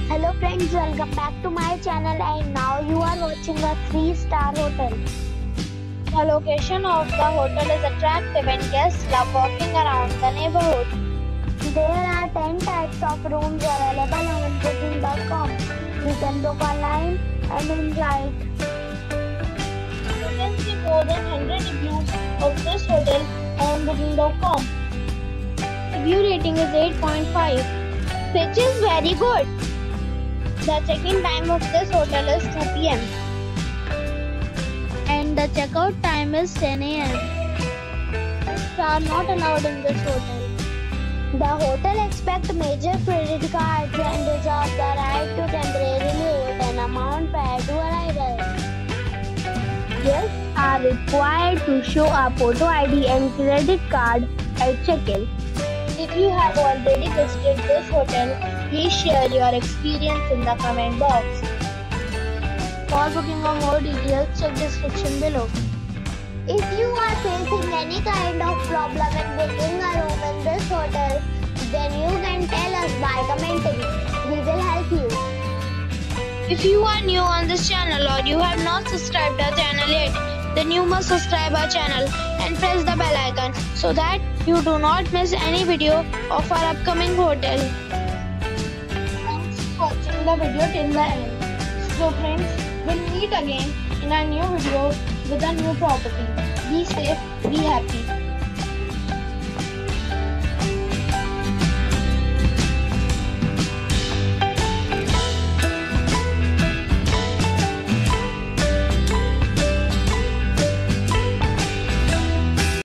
Hello friends, welcome back to my channel and now you are watching a 3-star hotel. The location of the hotel is attractive and guests love walking around the neighborhood. There are 10 types of rooms available on booking.com. You can book online and enjoy it. You can see more than 100 reviews of this hotel on booking.com. Review rating is 8.5, which is very good. The check-in time of this hotel is 2 p.m. and the checkout time is 10 a.m. Pets are not allowed in this hotel. The hotel expects major credit cards and reserves the right to temporarily hold an amount prior to arrival. Guests are required to show a photo ID and credit card at check-in. If you have already visited this hotel, please share your experience in the comment box. For booking or more details, check description below. If you are facing any kind of problem in booking a room in this hotel, then you can tell us by commenting. We will help you. If you are new on this channel or you have not subscribed our channel yet, then you must subscribe our channel and press the bell icon so that you do not miss any video of our upcoming hotel. Thanks for watching the video till the end. So friends, we'll meet again in a new video with a new property. Be safe, be happy.